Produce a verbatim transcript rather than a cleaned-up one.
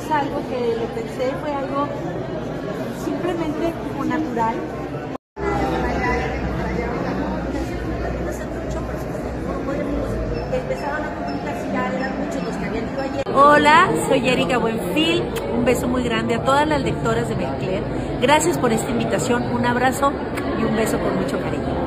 es algo que lo pensé, fue algo simplemente como natural. Hola, soy Erika Buenfil, un beso muy grande a todas las lectoras de Marie Claire. Gracias por esta invitación, un abrazo y un beso con mucho cariño.